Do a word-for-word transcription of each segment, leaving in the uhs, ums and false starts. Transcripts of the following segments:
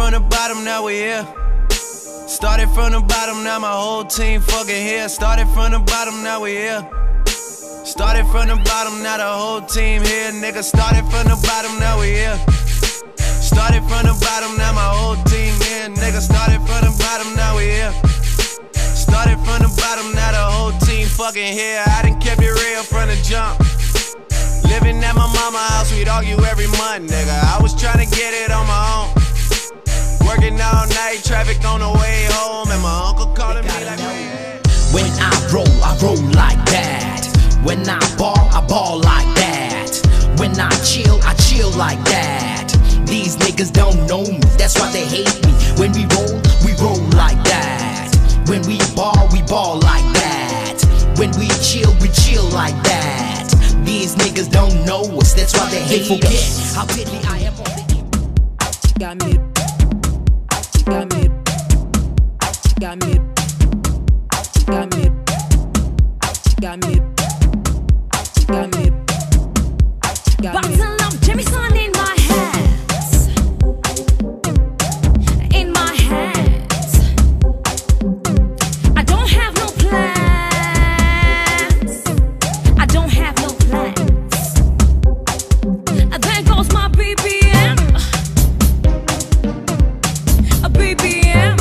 from the bottom, now we here. Started from the bottom, now my whole team fucking here. Started from the bottom, now we here. Started from the bottom, now the whole team here, nigga. Started from the bottom, now we here. Started from the bottom, now my whole team here, nigga. Started from the bottom, now we here. Started from the bottom, now the whole team fucking here. I done kept it real from the jump. Living at my mama's house, we'd argue every month, nigga. I was trying to get it on my own. Working all night, traffic on the way home, and my uncle calling me like, when I roll, I roll like that. When I ball, I ball like that. When I chill, I chill like that. These niggas don't know me, that's why they hate me. When we roll, we roll like that. When we ball, we ball like that. When we chill, we chill like that. These niggas don't know us, that's why they hate They forget us. How piddly I am on the She got me. She got me. She got me. She got me. She got me. She got me. She got me. Bottle of Jameson in my hands. In my hands. I don't have no plans. I don't have no plans. There goes my B B M. A B B M.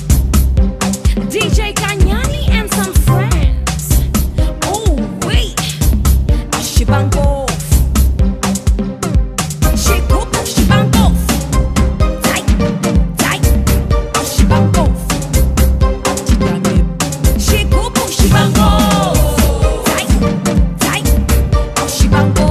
D J Kanyani and some friends. Oh wait, Shibango. Shikupu Shibango. Tight, tight, Shibango. Shikupu Shibango. Tight, tight, Shibango.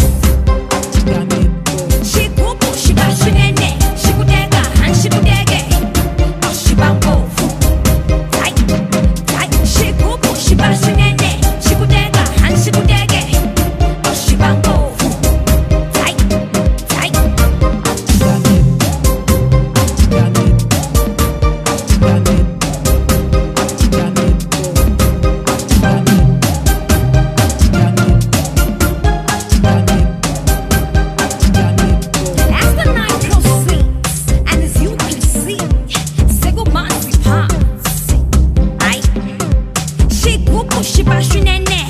Shikupu Shibashunene. Shikudega and Shikudege. Shibango. Tight, tight, Shikupu Shibashunene. Shikudega and Shikudege. Shibango. Tight, tight. As the night proceeds, and as you can see, Segomansi pass. Aye. Shikupu Shibashunene.